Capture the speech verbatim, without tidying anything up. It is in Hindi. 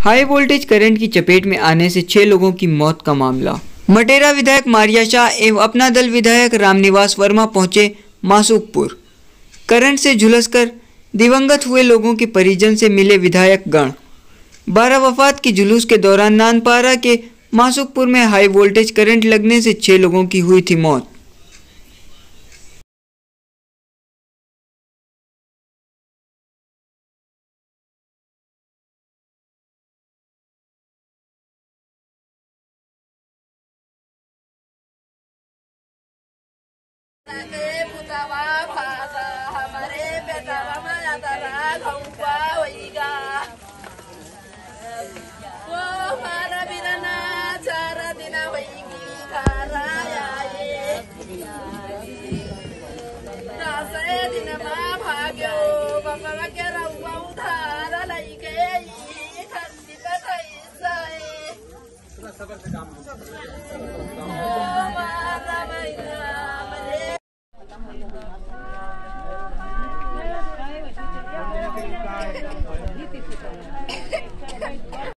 हाई वोल्टेज करंट की चपेट में आने से छह लोगों की मौत का मामला। मटेरा विधायक मारिया शाह एवं अपना दल विधायक रामनिवास वर्मा पहुंचे मासूकपुर। करंट से झुलसकर दिवंगत हुए लोगों के परिजन से मिले विधायक गण। बारह वफात की जुलूस के दौरान नानपारा के मासूकपुर में हाई वोल्टेज करंट लगने से छह लोगों की हुई थी मौत। सबर से काम